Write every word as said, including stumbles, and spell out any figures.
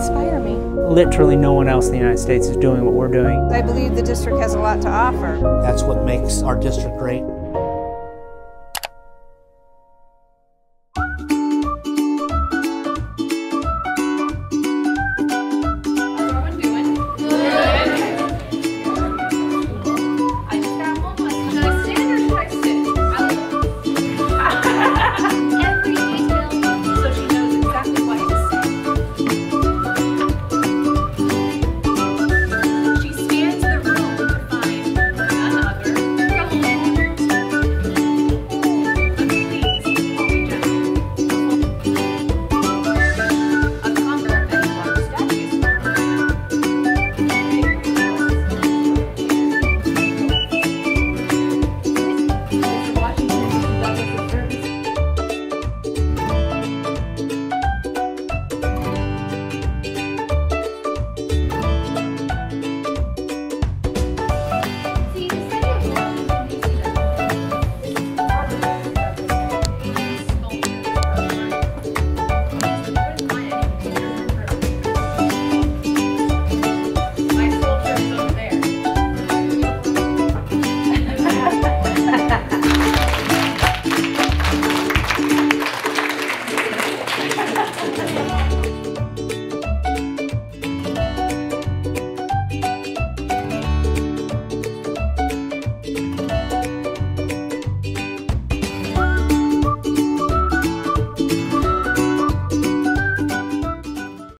inspire me. Literally no one else in the United States is doing what we're doing. I believe the district has a lot to offer. That's what makes our district great.